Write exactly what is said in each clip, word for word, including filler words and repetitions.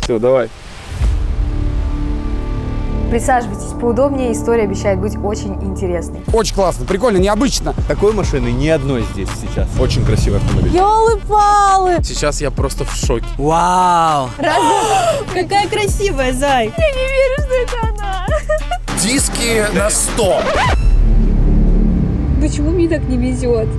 Все, давай. Присаживайтесь поудобнее, история обещает быть очень интересной. Очень классно, прикольно, необычно. Такой машины ни одной здесь сейчас. Очень красивый автомобиль. Ёлы-палы! Сейчас я просто в шоке. Вау! Какая красивая, зай! Я не верю, что это она! Диски на сто. Почему мне так не везет?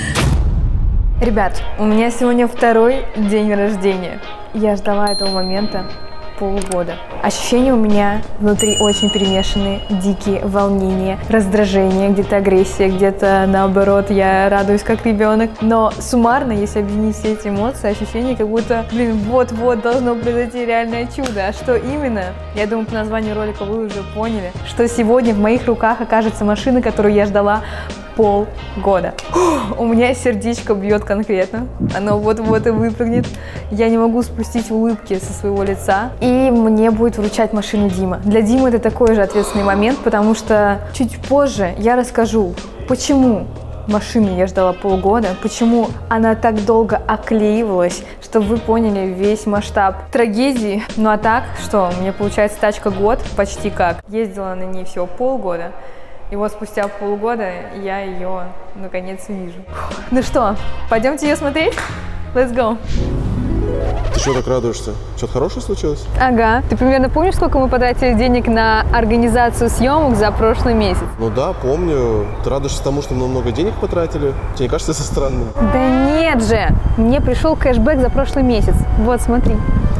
Ребят, у меня сегодня второй день рождения. Я ждала этого момента полгода. Ощущения у меня внутри очень перемешанные, дикие волнения, раздражение, где-то агрессия, где-то наоборот я радуюсь как ребенок. Но суммарно, если объединить все эти эмоции, ощущения, как будто, блин, вот-вот должно произойти реальное чудо. А что именно? Я думаю, по названию ролика вы уже поняли, что сегодня в моих руках окажется машина, которую я ждала полгода. У меня сердечко бьет конкретно, оно вот-вот и выпрыгнет. Я не могу спустить улыбки со своего лица. И мне будет вручать машину Дима. Для Димы это такой же ответственный момент, потому что чуть позже я расскажу, почему машину я ждала полгода, почему она так долго оклеивалась, чтобы вы поняли весь масштаб трагедии. Ну а так, что, мне получается тачка год, почти как. Ездила на ней всего полгода. И вот спустя полгода я ее наконец вижу. Ну что, пойдемте ее смотреть? Let's go! Ты что так радуешься? Что-то хорошее случилось? Ага. Ты примерно помнишь, сколько мы потратили денег на организацию съемок за прошлый месяц? Ну да, помню. Ты радуешься тому, что мы много денег потратили? Тебе не кажется это странным? Да нет же! Мне пришел кэшбэк за прошлый месяц. Вот, смотри.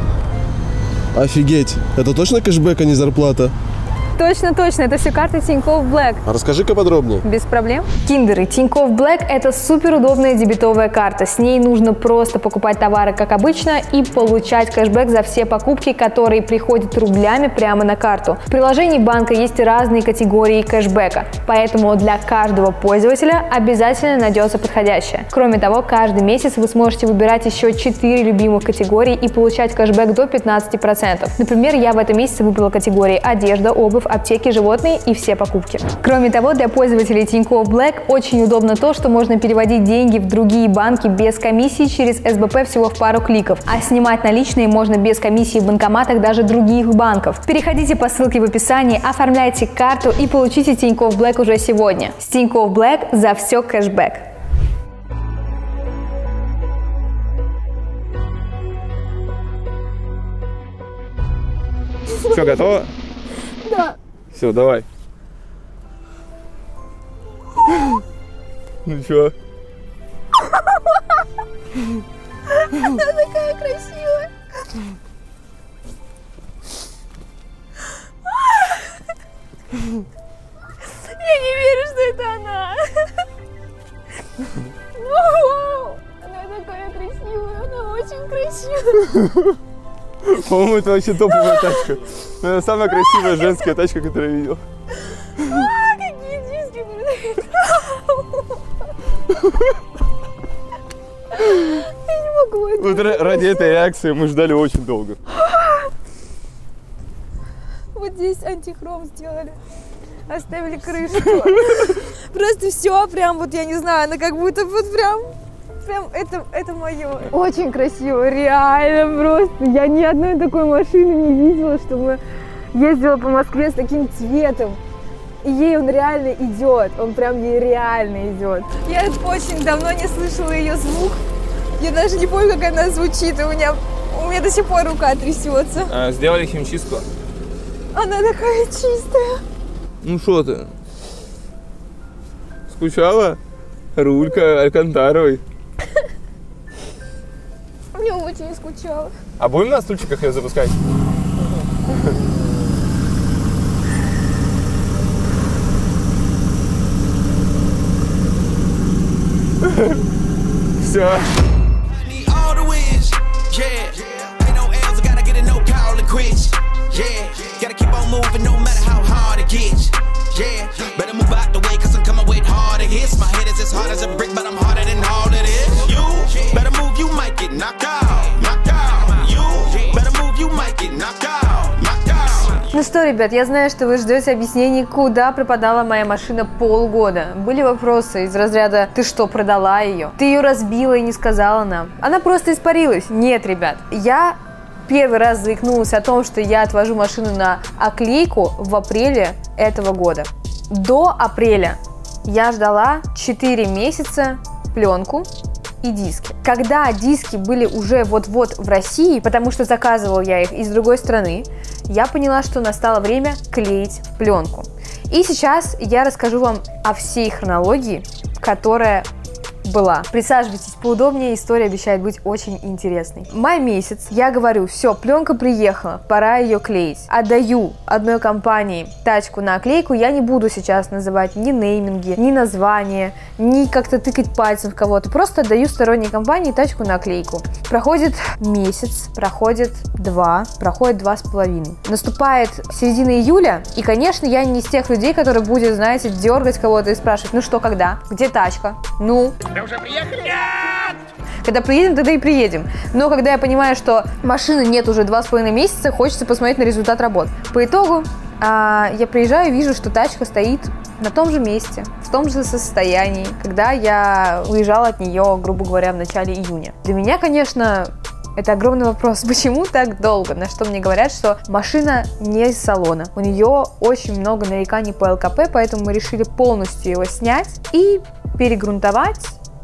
Офигеть! Это точно кэшбэк, а не зарплата? Точно, точно, это все карты Тинькофф Блэк. А расскажи-ка подробнее. Без проблем. Киндеры Тинькофф Блэк – это суперудобная дебетовая карта. С ней нужно просто покупать товары, как обычно, и получать кэшбэк за все покупки, которые приходят рублями прямо на карту. В приложении банка есть разные категории кэшбэка, поэтому для каждого пользователя обязательно найдется подходящая. Кроме того, каждый месяц вы сможете выбирать еще четыре любимых категории и получать кэшбэк до пятнадцати процентов. Например, я в этом месяце выбрала категории одежда, обувь, аптеки, животные и все покупки. Кроме того, для пользователей Тинькофф Блэк очень удобно то, что можно переводить деньги в другие банки без комиссии через эс бэ пэ всего в пару кликов, а снимать наличные можно без комиссии в банкоматах даже других банков. Переходите по ссылке в описании, оформляйте карту и получите Тинькофф Блэк уже сегодня. С Тинькофф Блэк за все кэшбэк. Все, готово? Да. Все, давай. Ну чё? Она такая красивая. Я не верю, что это она. Вау! Она такая красивая, она очень красивая. По-моему, это вообще топовая тачка. Это самая красивая женская тачка, которую я видел. А, какие диски! Я не могу это. Вот ради этой реакции мы ждали очень долго. Вот здесь антихром сделали. Оставили крышку. Просто все прям, вот я не знаю, она как будто вот прям... Прям это, это мое. Очень красиво, реально просто. Я ни одной такой машины не видела, чтобы ездила по Москве с таким цветом. И ей он реально идет, он прям ей реально идет. Я очень давно не слышала ее звук. Я даже не помню, как она звучит. У меня, у меня до сих пор рука трясется. А, сделали химчистку. Она такая чистая. Ну что ты? Скучала? Рулька Алькантаровой. Я очень скучала. А будем на стульчиках ее запускать? Все. Ну что, ребят, я знаю, что вы ждете объяснений, куда пропадала моя машина полгода. Были вопросы из разряда: ты что, продала ее? Ты ее разбила и не сказала нам? Она просто испарилась. Нет, ребят, я первый раз заикнулась о том, что я отвожу машину на оклейку в апреле этого года. До апреля я ждала четыре месяца пленку и диски. Когда диски были уже вот-вот в России, потому что заказывала я их из другой страны, я поняла, что настало время клеить пленку. И сейчас я расскажу вам о всей хронологии, которая была. Присаживайтесь поудобнее, история обещает быть очень интересной. Май месяц, я говорю, все, пленка приехала, пора ее клеить. Отдаю одной компании тачку на оклейку, я не буду сейчас называть ни нейминги, ни названия, ни как-то тыкать пальцем в кого-то, просто отдаю сторонней компании тачку на оклейку. Проходит месяц, проходит два, проходит два с половиной. Наступает середина июля, и, конечно, я не из тех людей, которые будет, знаете, дергать кого-то и спрашивать, ну что, когда? Где тачка? Ну? Мы уже приехали? Нет! Когда приедем, тогда и приедем. Но когда я понимаю, что машины нет уже два с половиной месяца, хочется посмотреть на результат работ. По итогу а, я приезжаю и вижу, что тачка стоит на том же месте, в том же состоянии, когда я уезжала от нее, грубо говоря, в начале июня. Для меня, конечно, это огромный вопрос, почему так долго? На что мне говорят, что машина не из салона. У нее очень много нареканий по эл ка пэ, поэтому мы решили полностью его снять и перегрунтовать,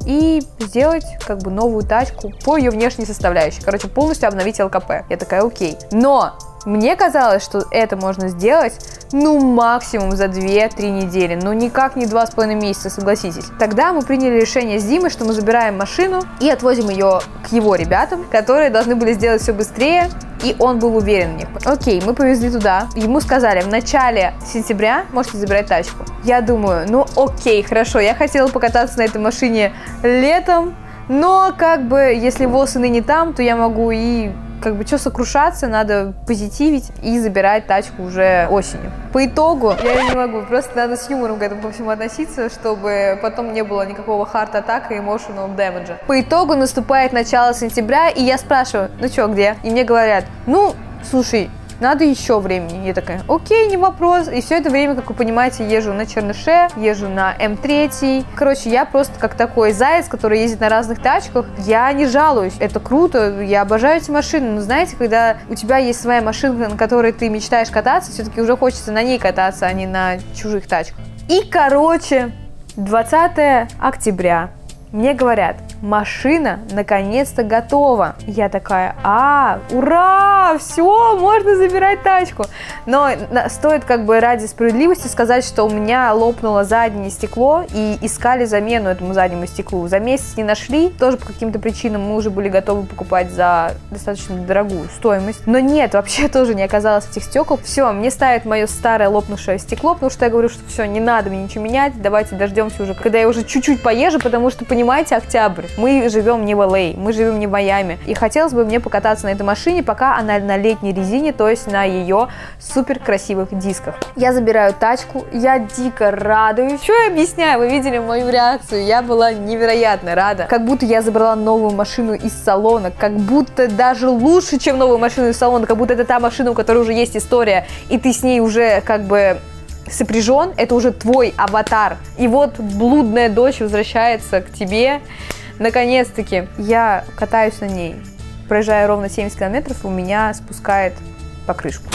и сделать как бы новую тачку по ее внешней составляющей. Короче, полностью обновить эл ка пэ. Я такая, окей. Но мне казалось, что это можно сделать, ну, максимум за две-три недели. Ну, никак не два с половиной месяца, согласитесь. Тогда мы приняли решение с Димой, что мы забираем машину и отвозим ее к его ребятам, которые должны были сделать все быстрее, и он был уверен в них. Окей, мы повезли туда. Ему сказали, в начале сентября можете забирать тачку. Я думаю, ну окей, хорошо, я хотела покататься на этой машине летом, но как бы, если ВОЗ и ныне там, то я могу и как бы что сокрушаться, надо позитивить и забирать тачку уже осенью. По итогу, я не могу, просто надо с юмором к этому по всему относиться, чтобы потом не было никакого хард-атака и emotional damage. По итогу наступает начало сентября, и я спрашиваю, ну что, где? И мне говорят, ну, слушай, надо еще времени. Я такая, окей, не вопрос. И все это время, как вы понимаете, езжу на Черныше, езжу на эм три. Короче, я просто как такой заяц, который ездит на разных тачках. Я не жалуюсь. Это круто. Я обожаю эти машины. Но знаете, когда у тебя есть своя машинка, на которой ты мечтаешь кататься, все-таки уже хочется на ней кататься, а не на чужих тачках. И, короче, двадцатого октября. Мне говорят, машина наконец-то готова. Я такая, а, ура, все, можно забирать тачку. Но стоит как бы ради справедливости сказать, что у меня лопнуло заднее стекло и искали замену этому заднему стеклу. За месяц не нашли, тоже по каким-то причинам мы уже были готовы покупать за достаточно дорогую стоимость. Но нет, вообще тоже не оказалось этих стекол. Все, мне ставят мое старое лопнувшее стекло, потому что я говорю, что все, не надо мне ничего менять, давайте дождемся уже, когда я уже чуть-чуть поезжу, потому что, понимаете, Понимаете, октябрь. Мы живем не в эл эй, мы живем не в Майами. И хотелось бы мне покататься на этой машине, пока она на летней резине, то есть на ее супер красивых дисках. Я забираю тачку, я дико радуюсь. Что я объясняю? Вы видели мою реакцию? Я была невероятно рада. Как будто я забрала новую машину из салона, как будто даже лучше, чем новую машину из салона, как будто это та машина, у которой уже есть история, и ты с ней уже как бы сопряжен, это уже твой аватар. И вот блудная дочь возвращается к тебе. Наконец-таки я катаюсь на ней. Проезжая ровно семьдесят километров, у меня спускает покрышку.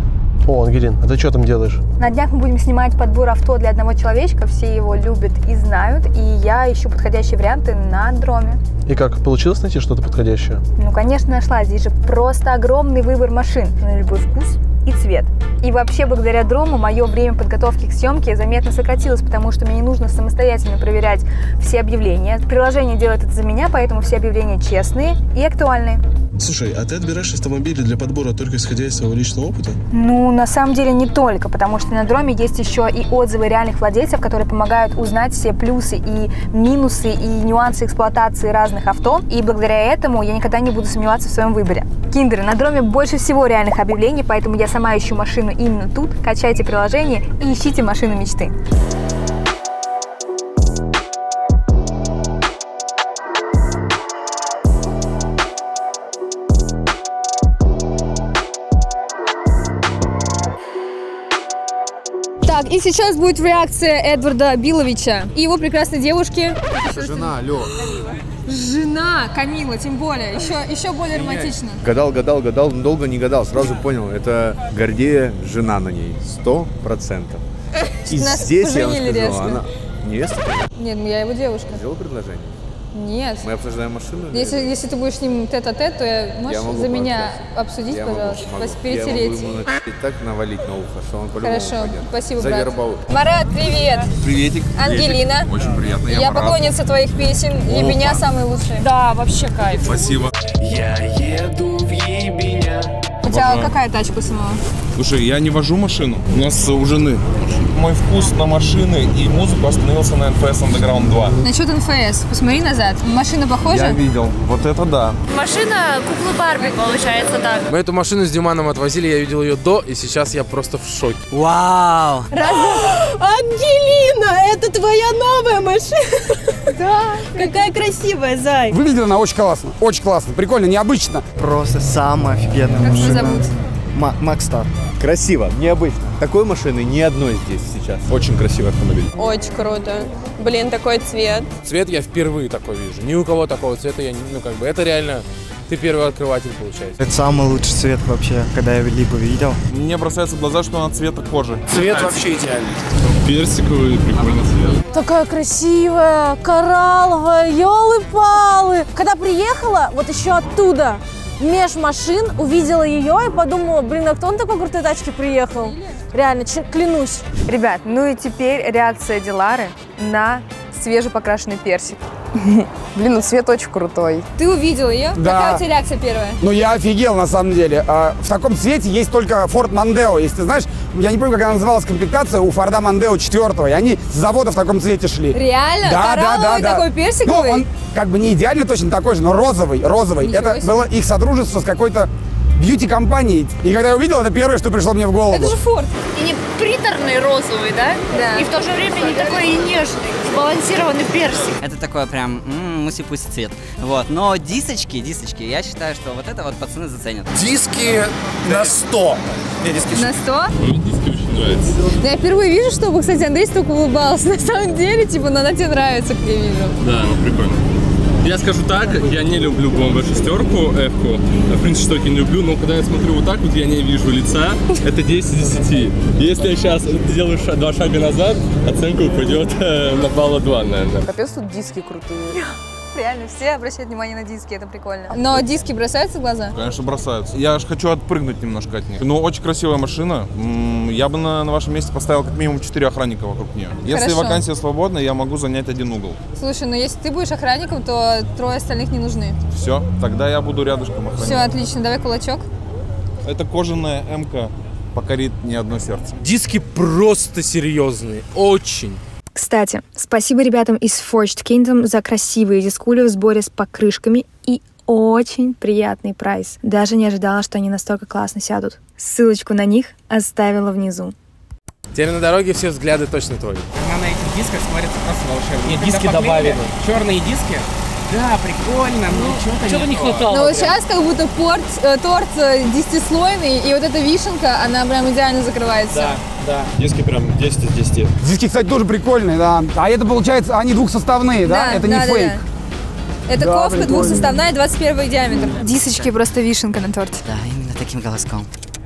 О, Ангелин, а ты что там делаешь? На днях мы будем снимать подбор авто для одного человечка. Все его любят и знают. И я ищу подходящие варианты на Дроме. И как, получилось найти что-то подходящее? Ну, конечно, нашла. Здесь же просто огромный выбор машин на любой вкус и цвет. И вообще, благодаря Дрому, мое время подготовки к съемке заметно сократилось, потому что мне не нужно самостоятельно проверять все объявления. Приложение делает это за меня, поэтому все объявления честные и актуальные. Слушай, а ты отбираешь автомобили для подбора только исходя из своего личного опыта? Ну, на самом деле не только, потому что на Дроме есть еще и отзывы реальных владельцев, которые помогают узнать все плюсы и минусы и нюансы эксплуатации разных авто. И благодаря этому я никогда не буду сомневаться в своем выборе. Киндеры, на Дроме больше всего реальных объявлений, поэтому я сама ищу машину именно тут. Качайте приложение и ищите машину мечты. Так, и сейчас будет реакция Эдварда Биловича и его прекрасной девушки. Наша жена, алло. Жена Камила, тем более, еще, еще более романтично. Гадал, гадал, гадал, но долго не гадал. Сразу понял, это Гордея, жена на ней. Сто процентов. И Нас здесь я вам поженили скажу, резко. она... Невеста? Нет, я его девушка. Сделал предложение? Нет. Мы обсуждаем машину? Если, если ты будешь с ним тет-а-тет, то я, можешь Я могу за меня пообщаться. обсудить, Я пожалуйста, могу, могу. перетереть. Я могу ему на- так навалить на ухо, что он по-любому Хорошо, пойдет. спасибо, брат. Завербовал. Марат, привет! Приветик. Ангелина. Очень приятно, я, Я Марат. поклонница твоих песен, и меня самые лучшие. Да, вообще кайф. Спасибо. У тебя какая тачка самого? Слушай, я не вожу машину, у нас у жены. Мой вкус на машины и музыку остановился на эн эф эс Underground два. Насчет эн эф эс, посмотри назад. Машина похожа? Я видел, вот это да. Машина куклы Барби, получается так. Мы эту машину с Диманом отвозили, я видел ее до, и сейчас я просто в шоке. Вау! Ангелина, это твоя новая машина? Да. Какая красивая, зай. Выглядит она очень классно, очень классно, прикольно, необычно. Просто самая офигенная Как тебя машина. зовут? Макстар. Красиво, необычно. Такой машины ни одной здесь сейчас. Очень красивый автомобиль. Очень круто. Блин, такой цвет. Цвет я впервые такой вижу. Ни у кого такого цвета я не... Ну, как бы, это реально... Ты первый открыватель, получается. Это самый лучший цвет вообще, когда я либо видел. Мне бросается в глаза, что она цвета кожи. Цвет вообще идеальный. Персиковый, прикольный цвет. Такая красивая, коралловая, елы-палы. Когда приехала, вот еще оттуда, меж машин, увидела ее и подумала, блин, а кто на такой крутой тачке приехал? Реально, клянусь. Ребят, ну и теперь реакция Дилары на свежепокрашенный персик. Блин, ну цвет очень крутой. Ты увидел ее? Да. Какая у тебя реакция первая? Ну я офигел на самом деле. А, в таком цвете есть только Ford Mondeo. Если ты знаешь, я не помню, как она называлась комплектация у Форда Mondeo четвертого, и они с завода в таком цвете шли. Реально? Да, да, да, Коралловый да. такой персиковый? Ну, он как бы не идеально точно такой же, но розовый, розовый. Ничего Это себе. было их содружество с какой-то бьюти-компанией. И когда я увидел, это первое, что пришло мне в голову. Это же Форд. И не приторный розовый, да? Да. И в то же время не такой и нежный, сбалансированный персик. Это такой прям м-м, муси-пуси цвет. Вот. Но дисочки, дисочки, я считаю, что вот это вот пацаны заценят. Диски на сто. На сто? Диски очень нравится. Да, я впервые вижу, чтобы, кстати, Андрей столько улыбался. На самом деле, типа, ну, она тебе нравится, как я вижу. Да, ну прикольно. Я скажу так, я не люблю бэ эм вэ шестерку, F-ку, в принципе, штуки не люблю, но когда я смотрю вот так вот, я не вижу лица, это десять из десяти. Если я сейчас сделаю ша- два шага назад, оценка упадет э, на балла два, наверное. Капец, тут диски крутые. Реально, все обращают внимание на диски, это прикольно. Но диски бросаются в глаза? Конечно, бросаются. Я аж хочу отпрыгнуть немножко от них. Ну, очень красивая машина. М, Я бы на, на вашем месте поставил как минимум четыре охранника вокруг нее. Если Хорошо. вакансия свободна, я могу занять один угол. Слушай, ну если ты будешь охранником, то трое остальных не нужны. Все, тогда я буду рядышком охранять. Все, отлично, давай кулачок. Это кожаная М-ка покорит не одно сердце. Диски просто серьезные. Очень. Кстати, спасибо ребятам из Forged Kingdom за красивые дискули в сборе с покрышками и очень приятный прайс. Даже не ожидала, что они настолько классно сядут. Ссылочку на них оставила внизу. Теперь на дороге все взгляды точно твои. Она на этих дисках смотрится просто волшебно. Нет, диски добавлены. Черные диски? Да, прикольно, но чего-то, Что-то не хватало. Но вот сейчас как будто порт, э, торт э, десятислойный, и вот эта вишенка, она прям идеально закрывается. Да. Диски прям десять из десяти. Диски, кстати, тоже прикольные, да. А это, получается, они двухсоставные, да? Это не да, фейк. Да. Это Да, ковка прикольно. двухсоставная, двадцать первый диаметр. Дисочки просто вишенка на торте. Да, именно таким голоском.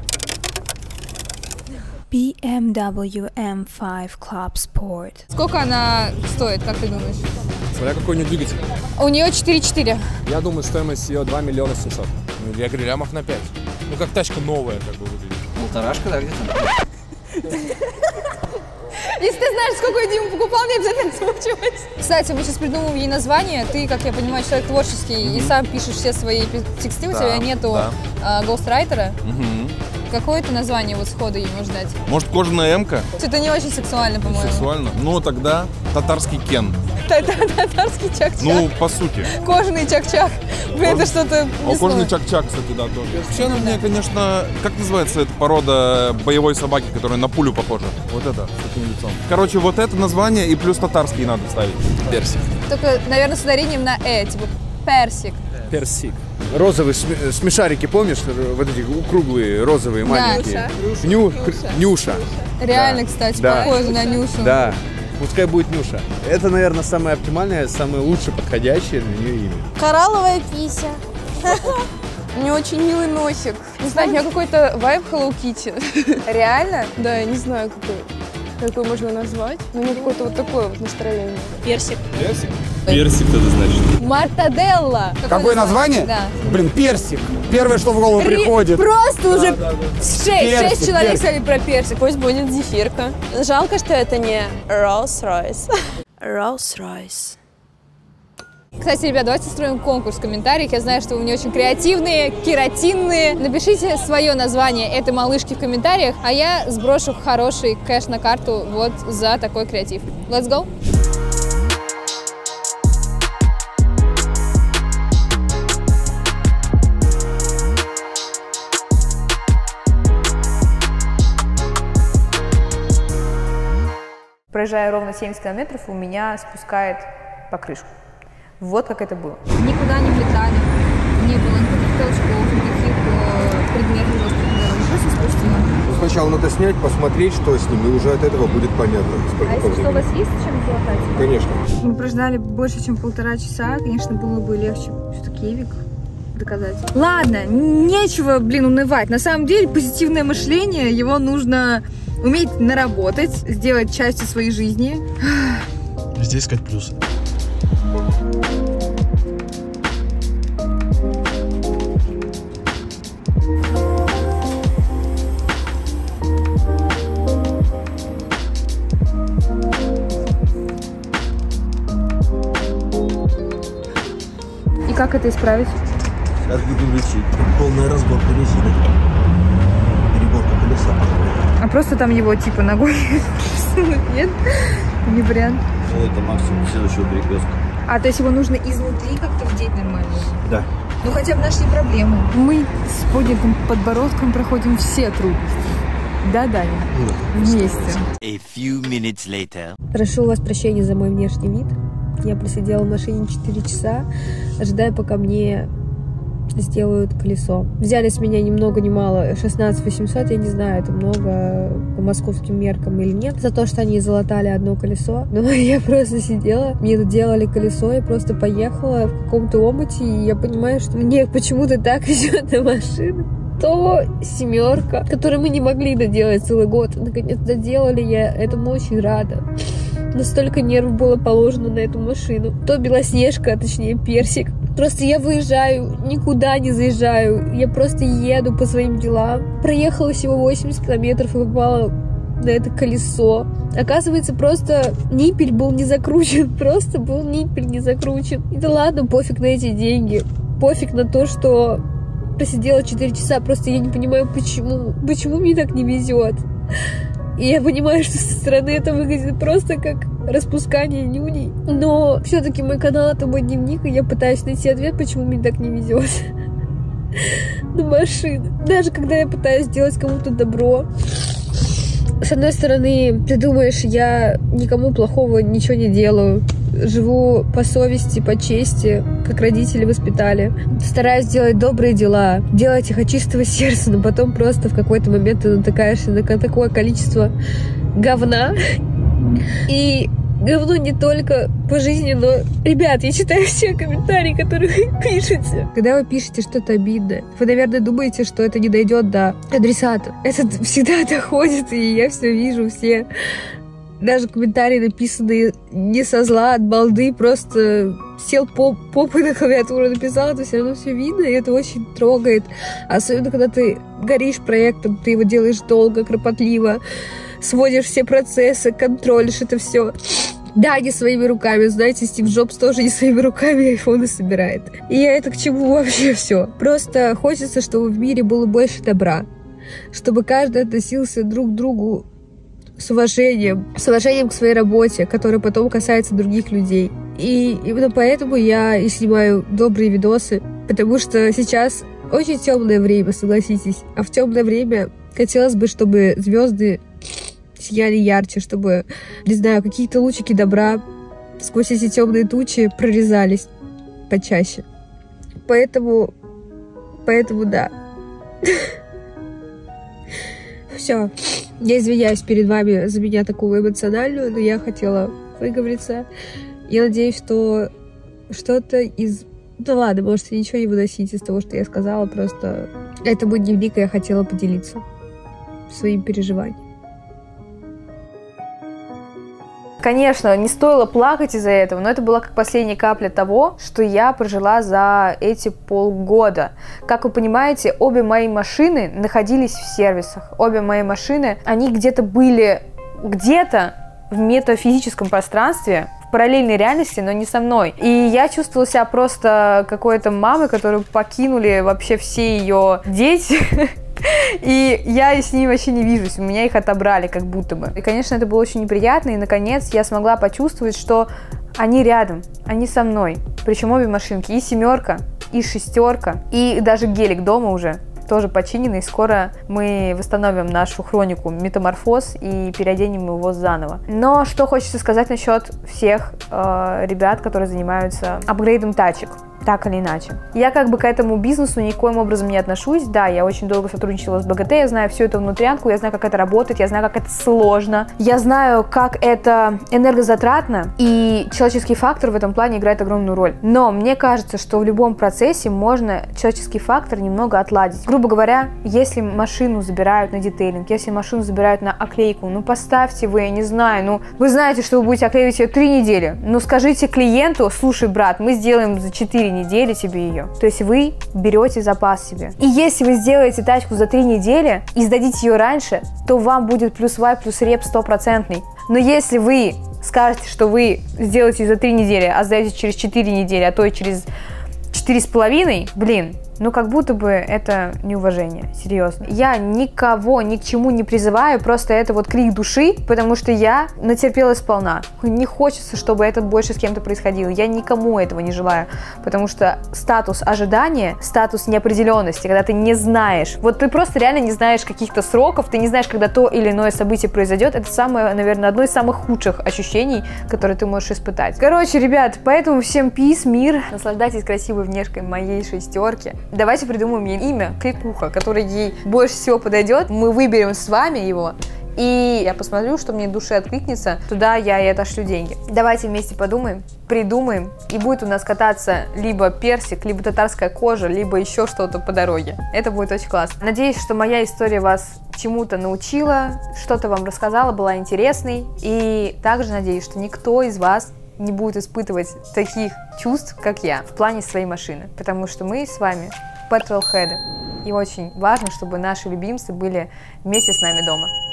би эм дабл ю эм пять Club Sport. Сколько она стоит, как ты думаешь? Смотря какой у нее двигатель. У нее четыре четыре. Я думаю, стоимость ее два миллиона семьсот. Ну, я говорю, лямов на пять. Ну, как тачка новая, как бы выглядит. Полторашка, да, где-то? Если ты знаешь, сколько я Диму покупал, мне обязательно случилось. Кстати, мы сейчас придумаем ей название. Ты, как я понимаю, человек творческий mm-hmm. и сам пишешь все свои тексты, у Да, тебя нету да. а, гоустрайтера. Угу. Какое ты название вот схода ей можешь дать? Может, кожаная М-ка? Это не очень сексуально, по-моему. Сексуально? Ну, тогда татарский Кен. Татарский чак-чак. Ну, по сути. Кожаный чак-чак. Блин, это что-то О, кожаный чак-чак, кстати, да, тоже. Вообще она мне, конечно, как называется эта порода боевой собаки, которая на пулю похожа? Вот это, с таким лицом. Короче, вот это название и плюс татарский надо ставить. Персик. Только, наверное, с ударением на «э», типа персик. Персик. Розовые см- смешарики, помнишь? Вот эти круглые, розовые, маленькие. Ню- Нюша. Реально, Да. кстати, Да. похоже на Нюшу. Да. пускай будет Нюша. Это, наверное, самое оптимальное, самое лучшее подходящее для нее имя. Коралловая пися. У нее очень милый носик. Не знаю, у нее какой-то вайб Hello Kitty. Реально? Да, я не знаю, какой. Какой можно назвать. Но у нее какое-то вот такое вот настроение. Персик. Персик? Персик это значит. Мартаделла. Какое название? Да. Блин, персик. Первое, что в голову Ри- приходит. Просто уже Да, да, да. шесть, Персик, шесть человек персик. сказали про персик. Пусть будет зефирка. Жалко, что это не Rolls-Royce. Rolls-Royce. Кстати, ребят, давайте устроим конкурс в комментариях. Я знаю, что вы не очень креативные, кератинные. Напишите свое название этой малышки в комментариях, а я сброшу хороший кэш на карту вот за такой креатив. Let's go! Проезжая ровно семьдесят километров, у меня спускает покрышку. Вот как это было. Никуда не влетали, не было никаких толчков, никаких э, предметов, когда машина спустила. Сначала надо снять, посмотреть, что с ним, и уже от этого будет понятно, сколько А если что, у вас времени. есть чем золотать? Конечно. Мы прождали больше, чем полтора часа. Конечно, было бы легче что-то Киевик доказать. Ладно, нечего, блин, унывать. На самом деле, позитивное мышление, его нужно уметь наработать, сделать частью своей жизни. Здесь искать плюсы. И как это исправить? Сейчас буду лечить. Полная разборка резины. Переборка колеса. А просто там его типа ногой нет? Не вариант. Ну, это максимум следующего перекрестка. А, то есть его нужно изнутри как-то вдеть нормально? Да. Ну хотя бы нашли проблему. Мы с поднятым подбородком проходим все трудности. Да, Даня? Вместе. A few minutes later. Прошу у вас прощения за мой внешний вид. Я просидела в машине четыре часа, ожидая, пока мне сделают колесо. Взяли с меня ни много ни мало шестнадцать восемьсот, я не знаю, это много по московским меркам или нет, за то, что они залатали одно колесо. Но я просто сидела, мне тут делали колесо, я просто поехала в каком-то омуте, и я понимаю, что мне почему-то так везет на машину. То семерка, которую мы не могли доделать целый год, наконец доделали, я этому очень рада. Настолько нервов было положено на эту машину. То Белоснежка, а точнее Персик. Просто я выезжаю, никуда не заезжаю. Я просто еду по своим делам. Проехала всего восемьдесят километров и попала на это колесо. Оказывается, просто ниппель был не закручен. Просто был ниппель не закручен. И да ладно, пофиг на эти деньги. Пофиг на то, что просидела четыре часа. Просто я не понимаю, почему. Почему мне так не везет. И я понимаю, что со стороны это выглядит просто как распускание нюней. Но все-таки мой канал — это мой дневник, и я пытаюсь найти ответ, почему мне так не везет на машины. Даже когда я пытаюсь сделать кому-то добро. С одной стороны, ты думаешь, я никому плохого ничего не делаю. Живу по совести, по чести, как родители воспитали. Стараюсь делать добрые дела, делать их от чистого сердца, но потом просто в какой-то момент ты натыкаешься на такое количество говна. И говно не только по жизни, но... Ребят, я читаю все комментарии, которые вы пишете. Когда вы пишете что-то обидное, вы, наверное, думаете, что это не дойдет до адресата. Это всегда доходит, и я все вижу, все... Даже комментарии, написанные не со зла, от балды, просто сел поп, попой на клавиатуру, написал, это все равно все видно, и это очень трогает. Особенно, когда ты горишь проектом, ты его делаешь долго, кропотливо, сводишь все процессы, контролишь это все. Да, не своими руками, знаете, Стив Джобс тоже не своими руками айфоны собирает. И это к чему вообще все? Просто хочется, чтобы в мире было больше добра, чтобы каждый относился друг к другу с уважением, с уважением к своей работе, которая потом касается других людей. И именно поэтому я и снимаю добрые видосы, потому что сейчас очень темное время, согласитесь. А в темное время хотелось бы, чтобы звезды сияли ярче, чтобы, не знаю, какие-то лучики добра сквозь эти темные тучи прорезались почаще. Поэтому, поэтому да. Все. Я извиняюсь перед вами за меня такую эмоциональную, но я хотела выговориться. Я надеюсь, что что-то из... Да ладно, можете ничего не выносить из того, что я сказала, просто это мой дневник, и я хотела поделиться своим переживанием. Конечно, не стоило плакать из-за этого, но это была как последняя капля того, что я прожила за эти полгода. Как вы понимаете, обе мои машины находились в сервисах. Обе мои машины, они где-то были где-то в метафизическом пространстве, в параллельной реальности, но не со мной. И я чувствовала себя просто какой-то мамой, которую покинули вообще все ее дети. И я с ними вообще не вижусь, у меня их отобрали как будто бы. И, конечно, это было очень неприятно, и, наконец, я смогла почувствовать, что они рядом, они со мной. Причем обе машинки, и семерка, и шестерка, и даже гелик дома уже тоже починенный. Скоро мы восстановим нашу хронику метаморфоз и переоденем его заново. Но что хочется сказать насчет всех э, ребят, которые занимаются апгрейдом тачек. Так или иначе. Я как бы к этому бизнесу никоим образом не отношусь. Да, я очень долго сотрудничала с БГТ, я знаю всю эту внутрянку, я знаю, как это работает, я знаю, как это сложно. Я знаю, как это энергозатратно, и человеческий фактор в этом плане играет огромную роль. Но мне кажется, что в любом процессе можно человеческий фактор немного отладить. Грубо говоря, если машину забирают на детейлинг, если машину забирают на оклейку, ну поставьте вы, я не знаю, ну вы знаете, что вы будете оклеивать ее три недели, ну скажите клиенту: слушай, брат, мы сделаем за четыре недели тебе ее. То есть вы берете запас себе. И если вы сделаете тачку за три недели и сдадите ее раньше, то вам будет плюс вай, плюс реп стопроцентный. Но если вы скажете, что вы сделаете за три недели, а сдаете через четыре недели, а то и через четыре с половиной, блин, ну как будто бы это неуважение, серьезно. Я никого ни к чему не призываю, просто это вот крик души, потому что я натерпелась сполна. Не хочется, чтобы это больше с кем-то происходило. Я никому этого не желаю, потому что статус ожидания, статус неопределенности, когда ты не знаешь, вот ты просто реально не знаешь каких-то сроков, ты не знаешь, когда то или иное событие произойдет, это самое, наверное, одно из самых худших ощущений, которые ты можешь испытать. Короче, ребят, поэтому всем пис, мир, наслаждайтесь красивой внешкой моей шестерки. Давайте придумаем ей имя, кликуха, которое ей больше всего подойдет. Мы выберем с вами его, и я посмотрю, что мне душе откликнется. Туда я и отошлю деньги. Давайте вместе подумаем, придумаем, и будет у нас кататься либо персик, либо татарская кожа, либо еще что-то по дороге. Это будет очень классно. Надеюсь, что моя история вас чему-то научила, что-то вам рассказала, была интересной. И также надеюсь, что никто из вас не будет испытывать таких чувств, как я, в плане своей машины. Потому что мы с вами петролхеды. И очень важно, чтобы наши любимцы были вместе с нами дома.